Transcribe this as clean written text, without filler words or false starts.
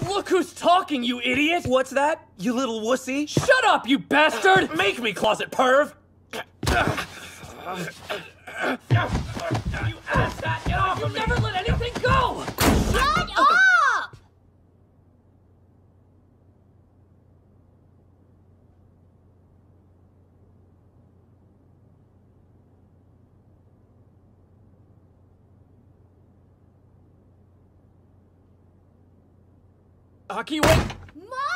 Look who's talking, you idiot! What's that, you little wussy? Shut up, you bastard! Make me, closet perv! You asshat, get off of me! You never let anything go! Shut up! Aki, wait! Mom!